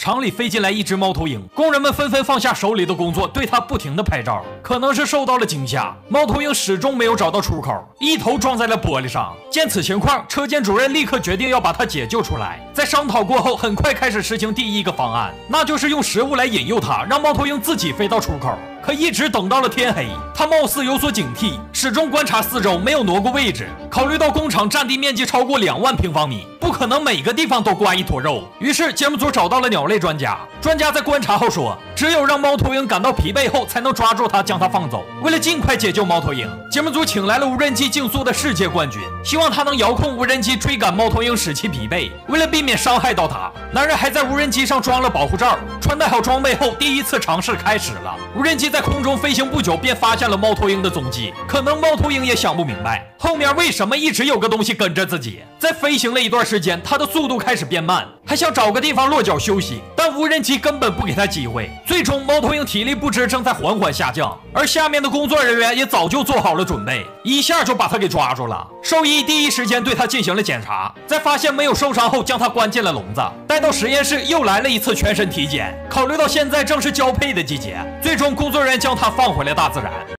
厂里飞进来一只猫头鹰，工人们纷纷放下手里的工作，对它不停的拍照。可能是受到了惊吓，猫头鹰始终没有找到出口，一头撞在了玻璃上。见此情况，车间主任立刻决定要把它解救出来。在商讨过后，很快开始实行第一个方案，那就是用食物来引诱它，让猫头鹰自己飞到出口。可一直等到了天黑，他貌似有所警惕，始终观察四周，没有挪过位置。考虑到工厂占地面积超过2万平方米，不可能每个地方都挂一坨肉。于是节目组找到了鸟类专家，专家在观察后说，只有让猫头鹰感到疲惫后，才能抓住它，将它放走。为了尽快解救猫头鹰，节目组请来了无人机竞速的世界冠军，希望他能遥控无人机追赶猫头鹰，使其疲惫。为了避免伤害到它，男人还在无人机上装了保护罩。穿戴好装备后，第一次尝试开始了。无人机在空中飞行不久，便发现了猫头鹰的踪迹。可能猫头鹰也想不明白，后面为什么一直有个东西跟着自己。在飞行了一段时间，它的速度开始变慢，还想找个地方落脚休息，但无人机根本不给它机会。最终，猫头鹰体力不支，正在缓缓下降，而下面的工作人员也早就做好了准备，一下就把它给抓住了。兽医第一时间对它进行了检查，在发现没有受伤后，将它关进了笼子。带到实验室又来了一次全身体检，考虑到现在正是交配的季节，最终工作人员将它放回了大自然。